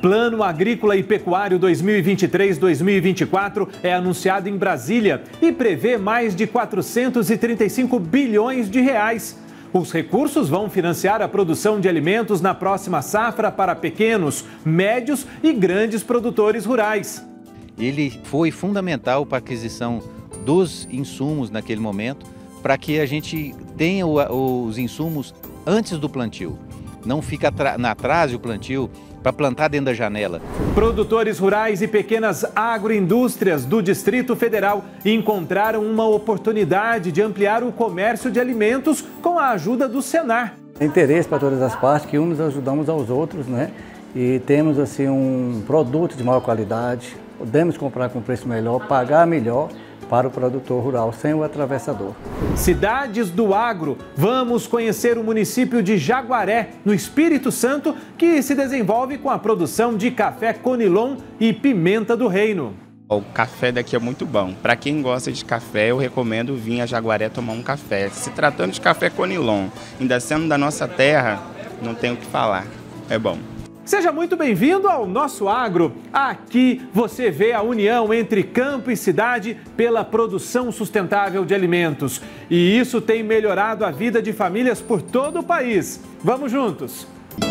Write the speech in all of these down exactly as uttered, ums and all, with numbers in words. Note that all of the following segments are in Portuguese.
Plano Agrícola e Pecuário dois mil e vinte e três a dois mil e vinte e quatro é anunciado em Brasília e prevê mais de quatrocentos e trinta e cinco bilhões de reais. Os recursos vão financiar a produção de alimentos na próxima safra para pequenos, médios e grandes produtores rurais. Ele foi fundamental para a aquisição dos insumos naquele momento, para que a gente tenha os insumos antes do plantio. Não fica na atraso o plantio para plantar dentro da janela. Produtores rurais e pequenas agroindústrias do Distrito Federal encontraram uma oportunidade de ampliar o comércio de alimentos com a ajuda do Senar. Interesse para todas as partes, que uns ajudamos aos outros, né? E temos assim um produto de maior qualidade, podemos comprar com preço melhor, pagar melhor para o produtor rural, sem o atravessador. Cidades do Agro. Vamos conhecer o município de Jaguaré, no Espírito Santo, que se desenvolve com a produção de café Conilon e pimenta do reino. O café daqui é muito bom. Para quem gosta de café, eu recomendo vir a Jaguaré tomar um café. Se tratando de café Conilon, ainda sendo da nossa terra, não tenho o que falar. É bom. Seja muito bem-vindo ao Nosso Agro. Aqui você vê a união entre campo e cidade pela produção sustentável de alimentos. E isso tem melhorado a vida de famílias por todo o país. Vamos juntos!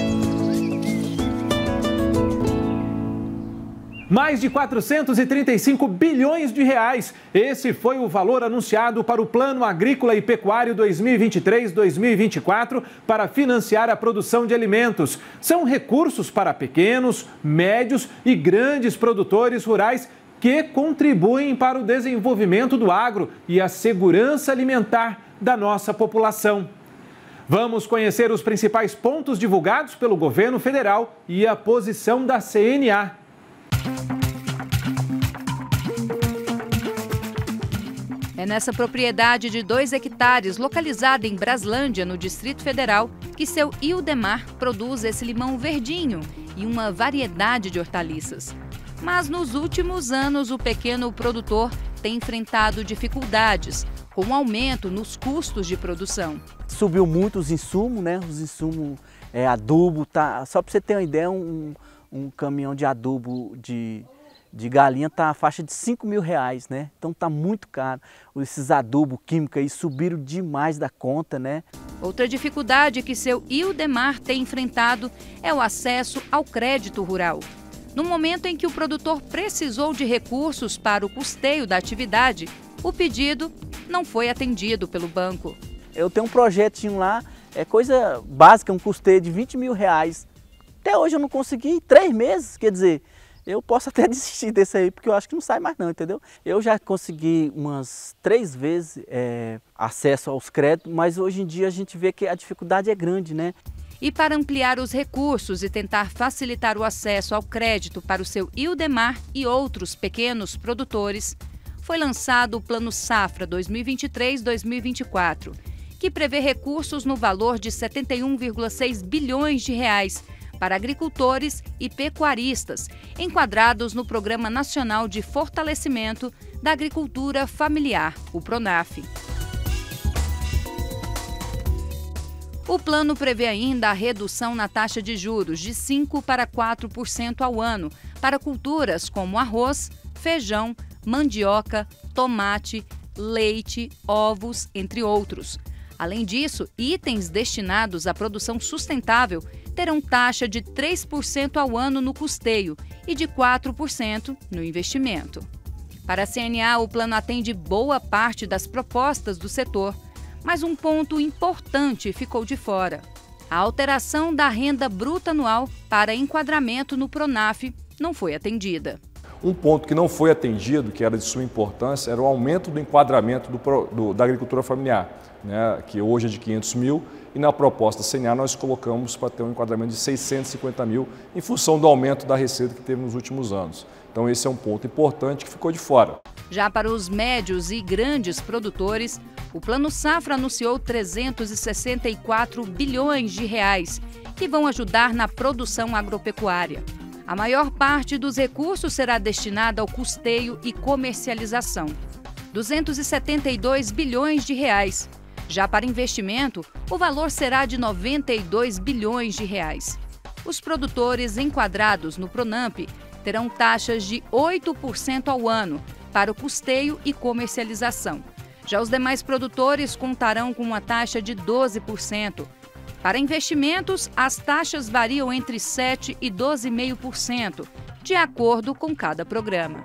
Mais de quatrocentos e trinta e cinco bilhões de reais. Esse foi o valor anunciado para o Plano Agrícola e Pecuário dois mil e vinte e três a dois mil e vinte e quatro para financiar a produção de alimentos. São recursos para pequenos, médios e grandes produtores rurais que contribuem para o desenvolvimento do agro e a segurança alimentar da nossa população. Vamos conhecer os principais pontos divulgados pelo governo federal e a posição da C N A. É nessa propriedade de dois hectares, localizada em Braslândia, no Distrito Federal, que seu Ildemar produz esse limão verdinho e uma variedade de hortaliças. Mas nos últimos anos, o pequeno produtor tem enfrentado dificuldades, com um aumento nos custos de produção. Subiu muito os insumos, né? Os insumos, é, adubo, tá? Só para você ter uma ideia, um, um caminhão de adubo de... de galinha está a faixa de cinco mil reais, né? Então está muito caro. Esses adubos químicos aí subiram demais da conta, né? Outra dificuldade que seu Ildemar tem enfrentado é o acesso ao crédito rural. No momento em que o produtor precisou de recursos para o custeio da atividade, o pedido não foi atendido pelo banco. Eu tenho um projetinho lá, é coisa básica, um custeio de vinte mil reais. Até hoje eu não consegui, três meses, quer dizer... Eu posso até desistir desse aí, porque eu acho que não sai mais não, entendeu? Eu já consegui umas três vezes é, acesso aos créditos, mas hoje em dia a gente vê que a dificuldade é grande, né? E para ampliar os recursos e tentar facilitar o acesso ao crédito para o seu Ildemar e outros pequenos produtores, foi lançado o Plano Safra dois mil e vinte e três a dois mil e vinte e quatro, que prevê recursos no valor de setenta e um vírgula seis bilhões de reais, para agricultores e pecuaristas, enquadrados no Programa Nacional de Fortalecimento da Agricultura Familiar, o PRONAF. O plano prevê ainda a redução na taxa de juros de cinco para quatro por cento ao ano para culturas como arroz, feijão, mandioca, tomate, leite, ovos, entre outros. Além disso, itens destinados à produção sustentável terão taxa de três por cento ao ano no custeio e de quatro por cento no investimento. Para a C N A, o plano atende boa parte das propostas do setor, mas um ponto importante ficou de fora. A alteração da renda bruta anual para enquadramento no PRONAF não foi atendida. Um ponto que não foi atendido, que era de sua importância, era o aumento do enquadramento do, do, da agricultura familiar, né, que hoje é de quinhentos mil, e na proposta C N A nós colocamos para ter um enquadramento de seiscentos e cinquenta mil, em função do aumento da receita que teve nos últimos anos. Então esse é um ponto importante que ficou de fora. Já para os médios e grandes produtores, o Plano Safra anunciou trezentos e sessenta e quatro bilhões de reais, que vão ajudar na produção agropecuária. A maior parte dos recursos será destinada ao custeio e comercialização, duzentos e setenta e dois bilhões de reais. Já para investimento, o valor será de noventa e dois bilhões de reais. Os produtores enquadrados no Pronamp terão taxas de oito por cento ao ano para o custeio e comercialização. Já os demais produtores contarão com uma taxa de doze por cento. Para investimentos, as taxas variam entre sete por cento e doze vírgula cinco por cento, de acordo com cada programa.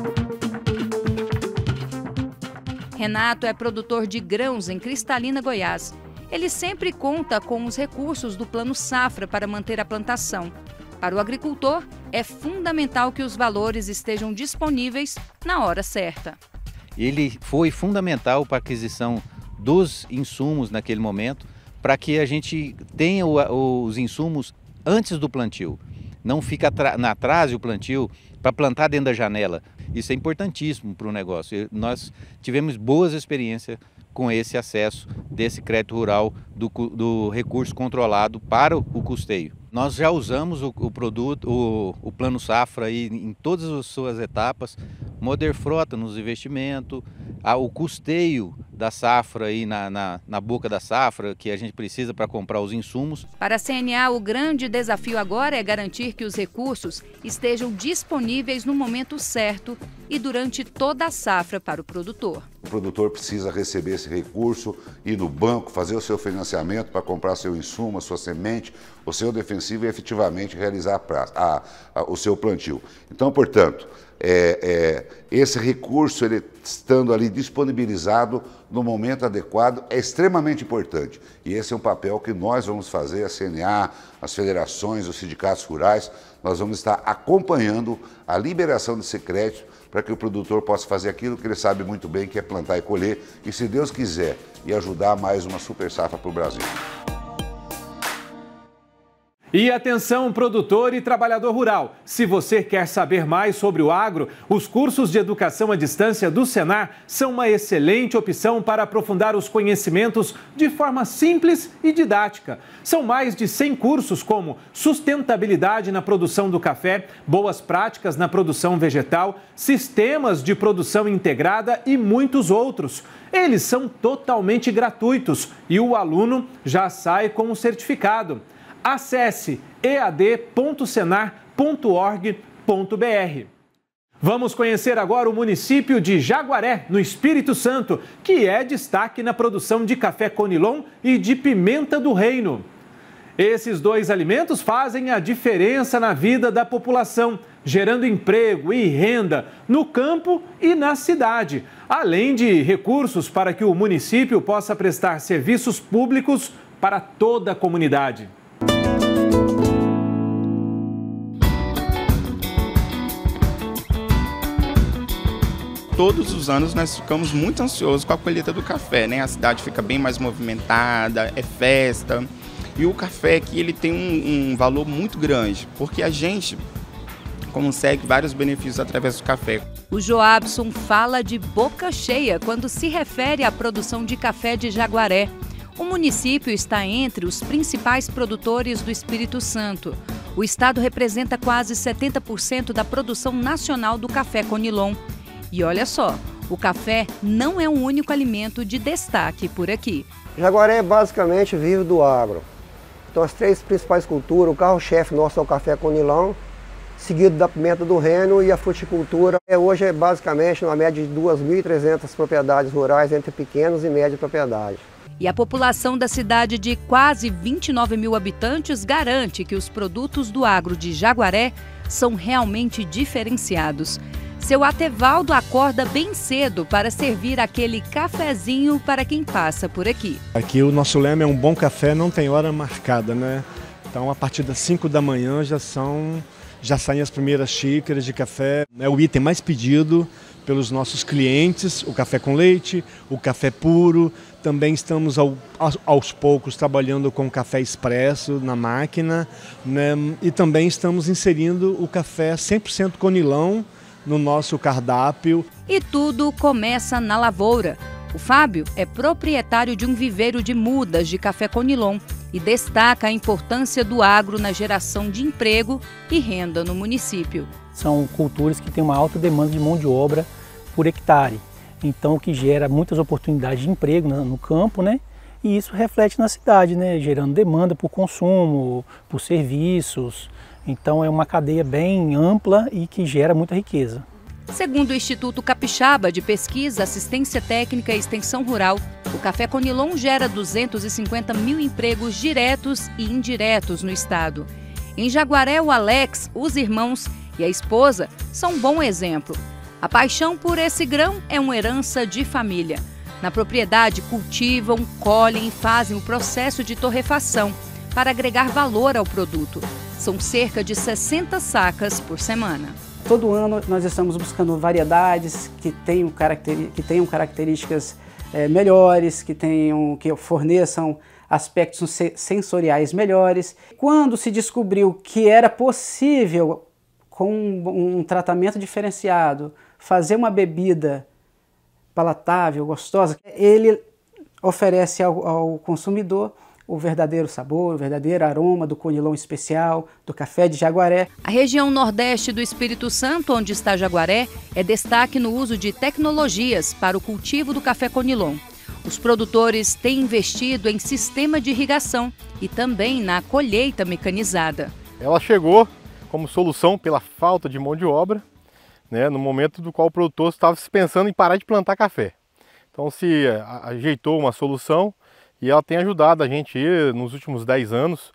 Renato é produtor de grãos em Cristalina, Goiás. Ele sempre conta com os recursos do Plano Safra para manter a plantação. Para o agricultor, é fundamental que os valores estejam disponíveis na hora certa. Ele foi fundamental para a aquisição dos insumos naquele momento, para que a gente tenha os insumos antes do plantio. Não fica na atrás o plantio para plantar dentro da janela. Isso é importantíssimo para o negócio. Nós tivemos boas experiências com esse acesso desse crédito rural do, do recurso controlado para o custeio. Nós já usamos o, o produto, o, o Plano Safra aí em todas as suas etapas, Moderfrota nos investimentos, a, o custeio da safra aí na, na, na boca da safra que a gente precisa para comprar os insumos. Para a C N A, o grande desafio agora é garantir que os recursos estejam disponíveis no momento certo e durante toda a safra para o produtor. O produtor precisa receber esse recurso, ir no banco, fazer o seu financiamento para comprar seu insumo, a sua semente, o seu defensivo e efetivamente realizar a praça, a, a, o seu plantio. Então, portanto, é, é, esse recurso, ele estando ali disponibilizado no momento adequado, é extremamente importante. E esse é um papel que nós vamos fazer, a C N A, as federações, os sindicatos rurais, nós vamos estar acompanhando a liberação desse crédito para que o produtor possa fazer aquilo que ele sabe muito bem, que é plantar e colher, e se Deus quiser, e ajudar mais uma super safra para o Brasil. E atenção, produtor e trabalhador rural, se você quer saber mais sobre o agro, os cursos de educação à distância do Senar são uma excelente opção para aprofundar os conhecimentos de forma simples e didática. São mais de cem cursos como sustentabilidade na produção do café, boas práticas na produção vegetal, sistemas de produção integrada e muitos outros. Eles são totalmente gratuitos e o aluno já sai com um certificado. Acesse e a d ponto senar ponto org ponto b r. Vamos conhecer agora o município de Jaguaré, no Espírito Santo, que é destaque na produção de café conilon e de pimenta do reino. Esses dois alimentos fazem a diferença na vida da população, gerando emprego e renda no campo e na cidade, além de recursos para que o município possa prestar serviços públicos para toda a comunidade. Todos os anos nós ficamos muito ansiosos com a colheita do café, né? A cidade fica bem mais movimentada, é festa. E o café aqui ele tem um, um valor muito grande, porque a gente consegue vários benefícios através do café. O Joabson fala de boca cheia quando se refere à produção de café de Jaguaré. O município está entre os principais produtores do Espírito Santo. O estado representa quase setenta por cento da produção nacional do café conilon. E olha só, o café não é o único alimento de destaque por aqui. Jaguaré basicamente vive do agro. Então as três principais culturas, o carro-chefe nosso é o café conilon, seguido da pimenta do reino e a fruticultura. Hoje é basicamente uma média de duas mil e trezentas propriedades rurais entre pequenas e médias propriedades. E a população da cidade de quase vinte e nove mil habitantes garante que os produtos do agro de Jaguaré são realmente diferenciados. Seu Atevaldo acorda bem cedo para servir aquele cafezinho para quem passa por aqui. Aqui o nosso lema é um bom café, não tem hora marcada, né? Então a partir das cinco da manhã já são, já saem as primeiras xícaras de café. É o item mais pedido pelos nossos clientes, o café com leite, o café puro. Também estamos ao, aos poucos trabalhando com café expresso na máquina, né? E também estamos inserindo o café cem por cento conilon no nosso cardápio. E tudo começa na lavoura. O Fábio é proprietário de um viveiro de mudas de café conilon e destaca a importância do agro na geração de emprego e renda no município. São culturas que têm uma alta demanda de mão de obra por hectare, então o que gera muitas oportunidades de emprego no campo, né? e isso reflete na cidade, né? Gerando demanda por consumo, por serviços. Então é uma cadeia bem ampla e que gera muita riqueza. Segundo o Instituto Capixaba de Pesquisa, Assistência Técnica e Extensão Rural, o café Conilon gera duzentos e cinquenta mil empregos diretos e indiretos no estado. Em Jaguaré, o Alex, os irmãos e a esposa são um bom exemplo. A paixão por esse grão é uma herança de família. Na propriedade, cultivam, colhem e fazem o processo de torrefação para agregar valor ao produto. São cerca de sessenta sacas por semana. Todo ano nós estamos buscando variedades que tenham, caracteri que tenham características é, melhores, que, tenham, que forneçam aspectos sensoriais melhores. Quando se descobriu que era possível, com um, um tratamento diferenciado, fazer uma bebida palatável, gostosa, ele oferece ao, ao consumidor o verdadeiro sabor, o verdadeiro aroma do Conilon especial, do café de Jaguaré. A região nordeste do Espírito Santo, onde está Jaguaré, é destaque no uso de tecnologias para o cultivo do café Conilon. Os produtores têm investido em sistema de irrigação e também na colheita mecanizada. Ela chegou como solução pela falta de mão de obra, né, no momento do qual o produtor estava pensando em parar de plantar café. Então se ajeitou uma solução e ela tem ajudado a gente nos últimos dez anos,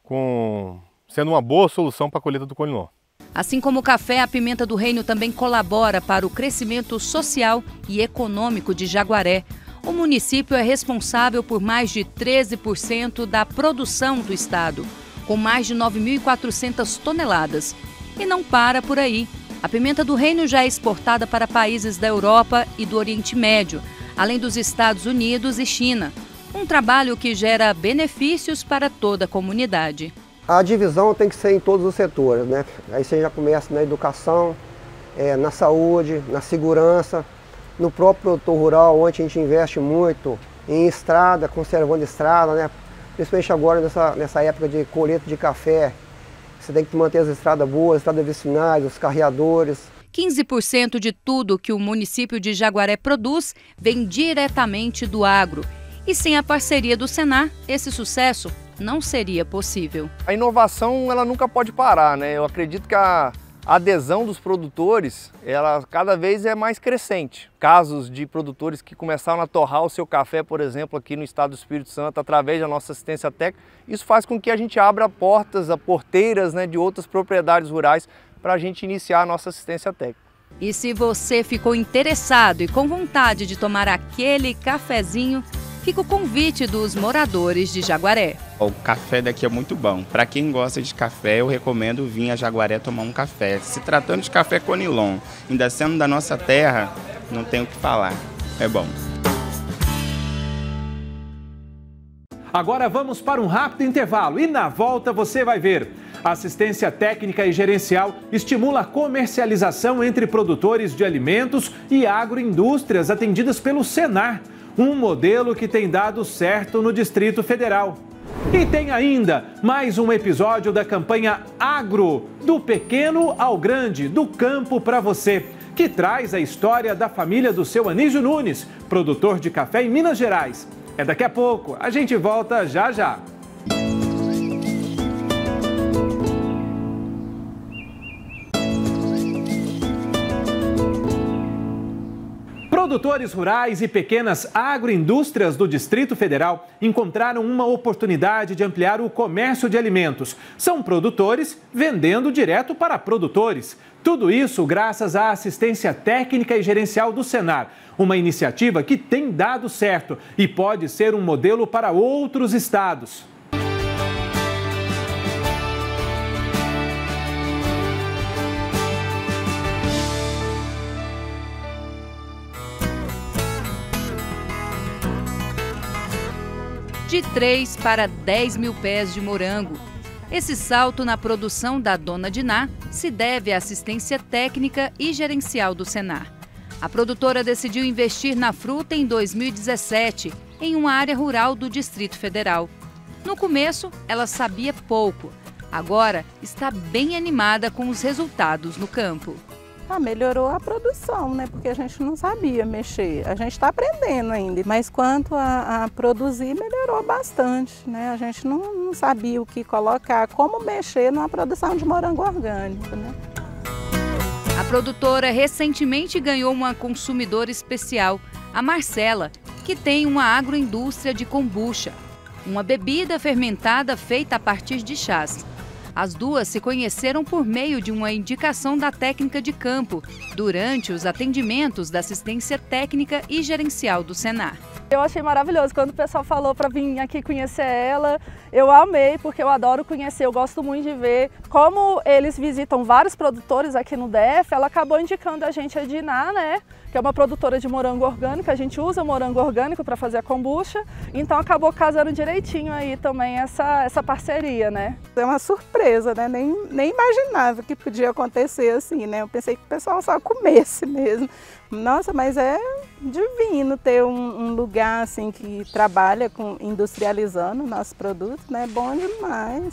com, sendo uma boa solução para a colheita do Conilon. Assim como o café, a pimenta do reino também colabora para o crescimento social e econômico de Jaguaré. O município é responsável por mais de treze por cento da produção do estado, com mais de nove mil e quatrocentas toneladas. E não para por aí. A pimenta do reino já é exportada para países da Europa e do Oriente Médio, além dos Estados Unidos e China. Um trabalho que gera benefícios para toda a comunidade. A divisão tem que ser em todos os setores, né? Aí você já começa na educação, é, na saúde, na segurança, no próprio produtor rural, onde a gente investe muito em estrada, conservando estrada, né? Principalmente agora nessa, nessa época de colheita de café. Você tem que manter as estradas boas, as estradas vicinais, os carreadores. quinze por cento de tudo que o município de Jaguaré produz vem diretamente do agro. E sem a parceria do Senar, esse sucesso não seria possível. A inovação ela nunca pode parar, né? Eu acredito que a adesão dos produtores ela cada vez é mais crescente. Casos de produtores que começaram a torrar o seu café, por exemplo, aqui no estado do Espírito Santo, através da nossa assistência técnica, isso faz com que a gente abra portas, porteiras, né, de outras propriedades rurais para a gente iniciar a nossa assistência técnica. E se você ficou interessado e com vontade de tomar aquele cafezinho, fica o convite dos moradores de Jaguaré. O café daqui é muito bom. Para quem gosta de café, eu recomendo vir a Jaguaré tomar um café. Se tratando de café Conilon, ainda sendo da nossa terra, não tem o que falar. É bom. Agora vamos para um rápido intervalo e na volta você vai ver. A assistência técnica e gerencial estimula a comercialização entre produtores de alimentos e agroindústrias atendidas pelo Senar. Um modelo que tem dado certo no Distrito Federal. E tem ainda mais um episódio da campanha Agro, do pequeno ao grande, do campo para você, que traz a história da família do seu Anísio Nunes, produtor de café em Minas Gerais. É daqui a pouco, a gente volta já já. Produtores rurais e pequenas agroindústrias do Distrito Federal encontraram uma oportunidade de ampliar o comércio de alimentos. São produtores vendendo direto para produtores. Tudo isso graças à assistência técnica e gerencial do Senar, uma iniciativa que tem dado certo e pode ser um modelo para outros estados. De três para dez mil pés de morango. Esse salto na produção da Dona Diná se deve à assistência técnica e gerencial do Senar. A produtora decidiu investir na fruta em dois mil e dezessete, em uma área rural do Distrito Federal. No começo, ela sabia pouco. Agora, está bem animada com os resultados no campo. Ah, melhorou a produção, né? Porque a gente não sabia mexer. A gente está aprendendo ainda. Mas quanto a, a produzir, melhorou bastante, né? A gente não, não sabia o que colocar, como mexer numa produção de morango orgânico, né? A produtora recentemente ganhou uma consumidora especial, a Marcela, que tem uma agroindústria de kombucha, uma bebida fermentada feita a partir de chás. As duas se conheceram por meio de uma indicação da técnica de campo, durante os atendimentos da assistência técnica e gerencial do Senar. Eu achei maravilhoso quando o pessoal falou para vir aqui conhecer ela. Eu amei, porque eu adoro conhecer, eu gosto muito de ver. Como eles visitam vários produtores aqui no D F, ela acabou indicando a gente a Diná, né? Que é uma produtora de morango orgânico, a gente usa morango orgânico para fazer a kombucha, então acabou casando direitinho aí também essa, essa parceria, né? É uma surpresa, né? Nem, nem imaginava que podia acontecer assim, né? Eu pensei que o pessoal só comesse mesmo. Nossa, mas é divino ter um, um lugar assim que trabalha com industrializando nossos produtos, né? Bom demais.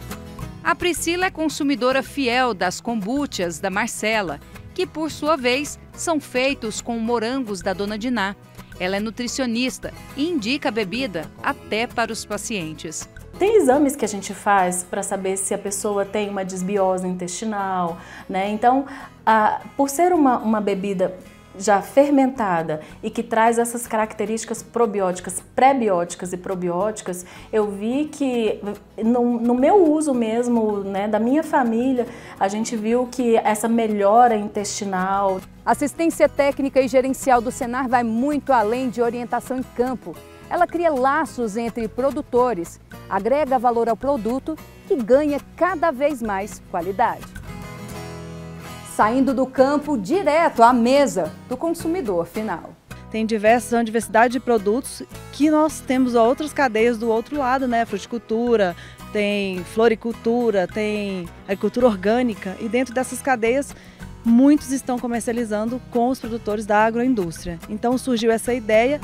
A Priscila é consumidora fiel das kombuchas da Marcela, que por sua vez são feitos com morangos da Dona Diná. Ela é nutricionista e indica a bebida até para os pacientes. Tem exames que a gente faz para saber se a pessoa tem uma desbiose intestinal, né? Então, a, por ser uma, uma bebida já fermentada e que traz essas características probióticas, pré-bióticas e probióticas, eu vi que no, no meu uso mesmo, né, da minha família, a gente viu que essa melhora intestinal. A assistência técnica e gerencial do Senar vai muito além de orientação em campo. Ela cria laços entre produtores, agrega valor ao produto que ganha cada vez mais qualidade. Saindo do campo direto à mesa do consumidor final. Tem diversas diversidade de produtos que nós temos outras cadeias do outro lado, né? Fruticultura, tem floricultura, tem agricultura orgânica, e dentro dessas cadeias muitos estão comercializando com os produtores da agroindústria. Então surgiu essa ideia.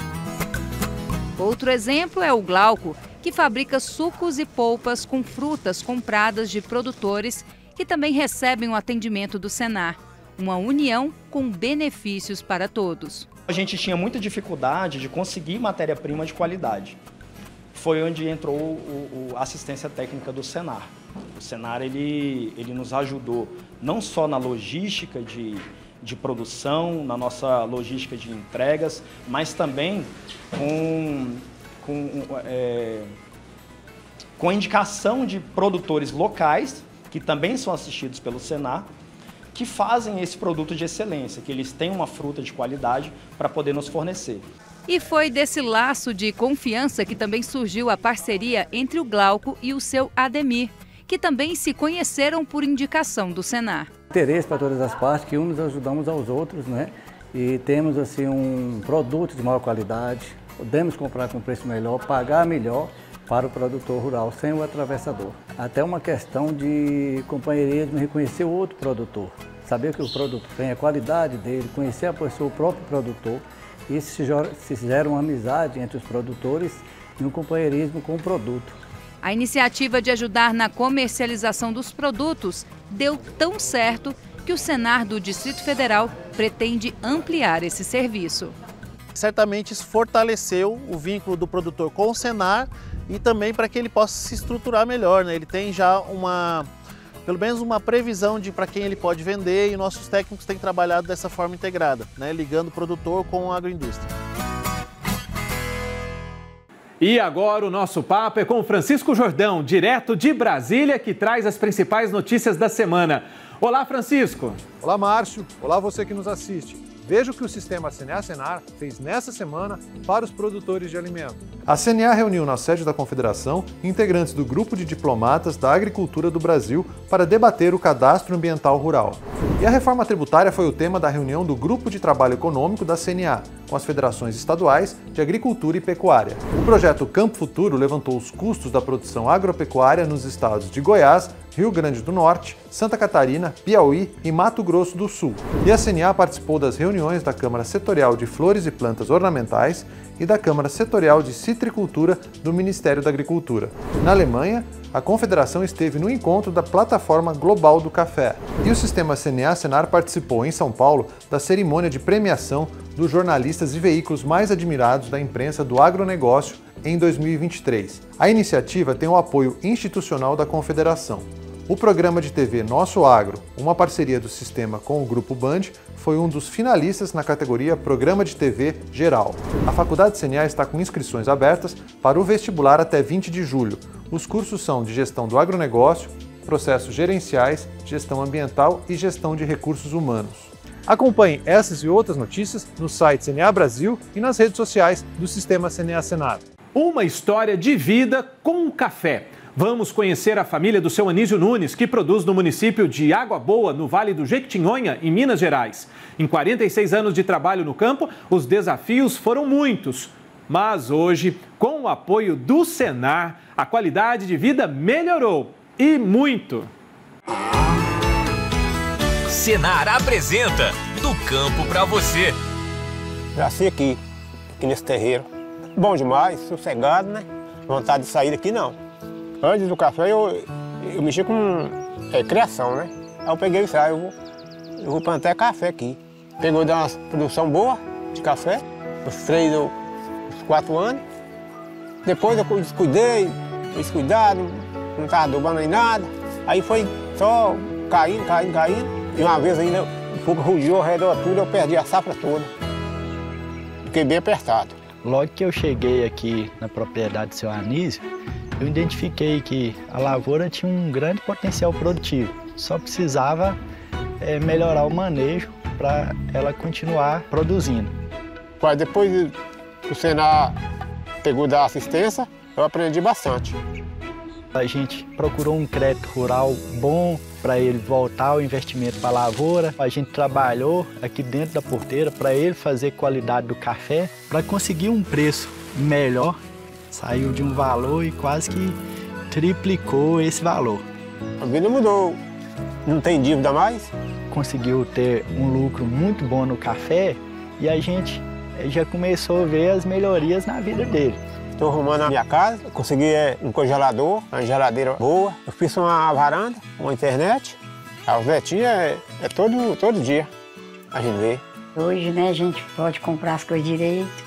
Outro exemplo é o Glauco, que fabrica sucos e polpas com frutas compradas de produtores que também recebem o atendimento do Senar, uma união com benefícios para todos. A gente tinha muita dificuldade de conseguir matéria-prima de qualidade. Foi onde entrou o, o, a assistência técnica do Senar. O Senar ele, ele nos ajudou não só na logística de, de produção, na nossa logística de entregas, mas também com, com, é, com a indicação de produtores locais, que também são assistidos pelo Senar, que fazem esse produto de excelência, que eles têm uma fruta de qualidade para poder nos fornecer. E foi desse laço de confiança que também surgiu a parceria entre o Glauco e o seu Ademir, que também se conheceram por indicação do Senar. Interesse para todas as partes, que uns ajudamos aos outros, né? E temos assim um produto de maior qualidade, podemos comprar com preço melhor, pagar melhor para o produtor rural, sem o atravessador. Até uma questão de companheirismo, reconhecer o outro produtor, saber que o produto tem a qualidade dele, conhecer a pessoa, o próprio produtor. Isso se gera uma amizade entre os produtores e um companheirismo com o produto. A iniciativa de ajudar na comercialização dos produtos deu tão certo que o Senar do Distrito Federal pretende ampliar esse serviço. Certamente isso fortaleceu o vínculo do produtor com o Senar e também para que ele possa se estruturar melhor, né? Ele tem já uma, pelo menos uma previsão de para quem ele pode vender, e nossos técnicos têm trabalhado dessa forma integrada, né? Ligando o produtor com a agroindústria. E agora o nosso papo é com o Francisco Jordão, direto de Brasília, que traz as principais notícias da semana. Olá, Francisco. Olá, Márcio. Olá, você que nos assiste. Veja o que o sistema C N A-Senar fez nessa semana para os produtores de alimento. A C N A reuniu na sede da Confederação integrantes do Grupo de Diplomatas da Agricultura do Brasil para debater o Cadastro Ambiental Rural. E a reforma tributária foi o tema da reunião do Grupo de Trabalho Econômico da C N A, com as federações estaduais de agricultura e pecuária. O projeto Campo Futuro levantou os custos da produção agropecuária nos estados de Goiás, Rio Grande do Norte, Santa Catarina, Piauí e Mato Grosso do Sul. E a C N A participou das reuniões da Câmara Setorial de Flores e Plantas Ornamentais e da Câmara Setorial de Citricultura do Ministério da Agricultura. Na Alemanha, a Confederação esteve no encontro da Plataforma Global do Café. E o Sistema C N A-Senar participou em São Paulo da cerimônia de premiação dos jornalistas e veículos mais admirados da imprensa do agronegócio em dois mil e vinte e três. A iniciativa tem o apoio institucional da Confederação. O programa de T V Nosso Agro, uma parceria do Sistema com o Grupo Band, foi um dos finalistas na categoria Programa de T V Geral. A Faculdade C N A está com inscrições abertas para o vestibular até vinte de julho. Os cursos são de Gestão do Agronegócio, Processos Gerenciais, Gestão Ambiental e Gestão de Recursos Humanos. Acompanhe essas e outras notícias no site C N A Brasil e nas redes sociais do Sistema C N A-Senar. Uma história de vida com café. Vamos conhecer a família do seu Anísio Nunes, que produz no município de Água Boa, no Vale do Jequitinhonha, em Minas Gerais. Em quarenta e seis anos de trabalho no campo, os desafios foram muitos. Mas hoje, com o apoio do Senar, a qualidade de vida melhorou. E muito. Senar apresenta Do Campo para Você. Nasci aqui, aqui nesse terreiro. Bom demais, sossegado, né? Vontade de sair daqui não. Antes do café eu, eu mexi com é, criação, né? Aí eu peguei e saí, eu vou, eu vou plantar café aqui. Pegou dar uma produção boa de café, uns três ou uns quatro anos. Depois eu descuidei, descuidado, não estava adubando nem nada. Aí foi só caindo, caindo, caindo. E uma vez ainda o fogo rugiu ao redor tudo, eu perdi a safra toda. Fiquei bem apertado. Logo que eu cheguei aqui na propriedade do seu Anísio, eu identifiquei que a lavoura tinha um grande potencial produtivo. Só precisava é, melhorar o manejo para ela continuar produzindo. Mas depois o Senar pegou da assistência, eu aprendi bastante. A gente procurou um crédito rural bom para ele voltar o investimento para a lavoura. A gente trabalhou aqui dentro da porteira para ele fazer qualidade do café, para conseguir um preço melhor. Saiu de um valor e quase que triplicou esse valor. A vida mudou, não tem dívida mais. Conseguiu ter um lucro muito bom no café e a gente já começou a ver as melhorias na vida dele. Estou arrumando a minha casa, consegui um congelador, uma geladeira boa. Eu fiz uma varanda, uma internet. A vetinha é, é todo, todo dia a gente vê. Hoje, né, a gente pode comprar as coisas direito.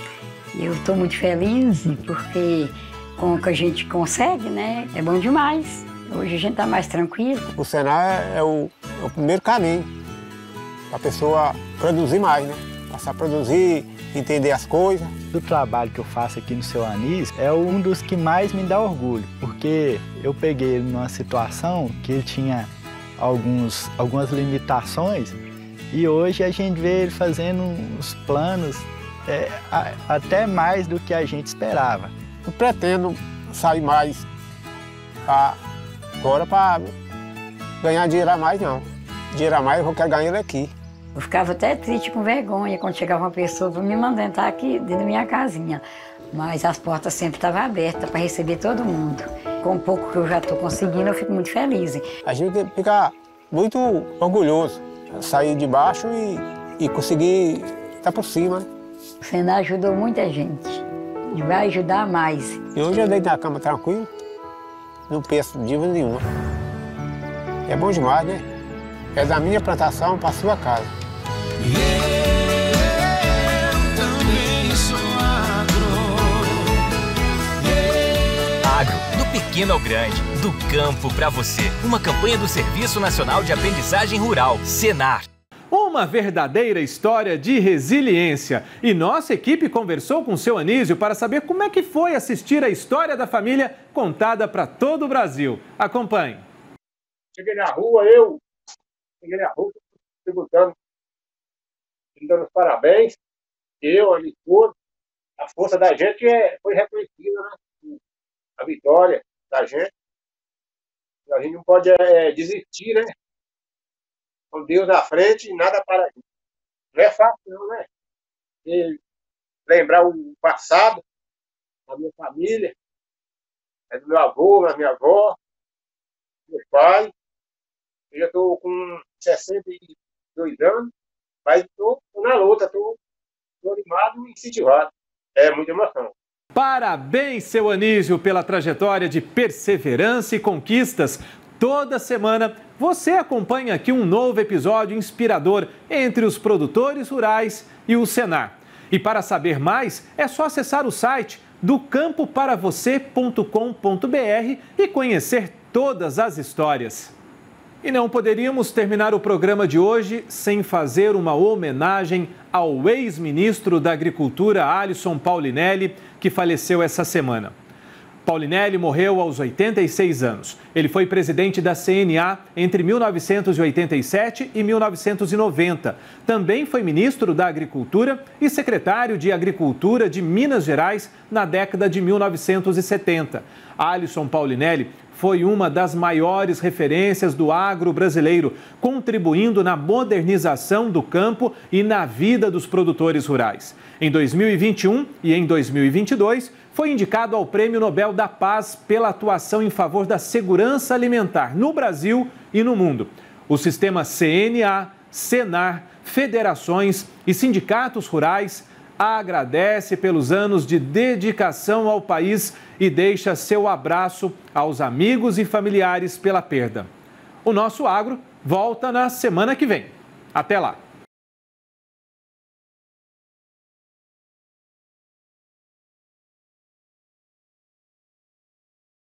Eu estou muito feliz porque com o que a gente consegue, né, é bom demais. Hoje a gente está mais tranquilo. O Senar é o, é o primeiro caminho para a pessoa produzir mais, né? Passar a produzir, entender as coisas. O trabalho que eu faço aqui no seu Anísio é um dos que mais me dá orgulho, porque eu peguei ele numa situação que ele tinha alguns, algumas limitações e hoje a gente vê ele fazendo uns planos é, a, até mais do que a gente esperava. Eu pretendo sair mais pra, agora para ganhar dinheiro a mais, não. Dinheiro a mais eu quero ganhar ele aqui. Eu ficava até triste, com vergonha, quando chegava uma pessoa para me mandar entrar aqui dentro da minha casinha. Mas as portas sempre estavam abertas para receber todo mundo. Com o pouco que eu já estou conseguindo, eu fico muito feliz. A gente fica muito orgulhoso, sair de baixo e, e conseguir estar por cima. O Senar ajudou muita gente e vai ajudar mais. E hoje eu deito na cama tranquilo, não penso dívida nenhuma. É bom demais, né? É da minha plantação para a sua casa. Agro, do pequeno ao grande, do campo para você. Uma campanha do Serviço Nacional de Aprendizagem Rural, Senar. Uma verdadeira história de resiliência. E nossa equipe conversou com o seu Anísio para saber como é que foi assistir a história da família contada para todo o Brasil. Acompanhe. Cheguei na rua, eu cheguei na rua, perguntando, dando os parabéns. Eu, a esposa, a força da gente é, foi reconhecida, né? A vitória da gente. A gente não pode é, desistir, né? Com Deus na frente e nada para a gente. Não é fácil, não, né? E lembrar o passado da minha família, do meu avô, da minha avó. meus pais. Eu já estou com sessenta e dois anos, mas estou na luta, estou animado e incentivado. É muita emoção. Parabéns, seu Anísio, pela trajetória de perseverança e conquistas. Toda semana você acompanha aqui um novo episódio inspirador entre os produtores rurais e o Senar. E para saber mais, é só acessar o site do campo para você ponto com ponto br e conhecer todas as histórias. E não poderíamos terminar o programa de hoje sem fazer uma homenagem ao ex-ministro da Agricultura, Alisson Paulinelli, que faleceu essa semana. Paulinelli morreu aos oitenta e seis anos. Ele foi presidente da C N A entre mil novecentos e oitenta e sete e mil novecentos e noventa. Também foi ministro da Agricultura e secretário de Agricultura de Minas Gerais na década de mil novecentos e setenta. Alisson Paulinelli foi uma das maiores referências do agro brasileiro, contribuindo na modernização do campo e na vida dos produtores rurais. Em dois mil e vinte e um e em dois mil e vinte e dois, foi indicado ao Prêmio Nobel da Paz pela atuação em favor da segurança alimentar no Brasil e no mundo. O sistema C N A, Senar, federações e sindicatos rurais agradece pelos anos de dedicação ao país e deixa seu abraço aos amigos e familiares pela perda. O nosso agro volta na semana que vem. Até lá!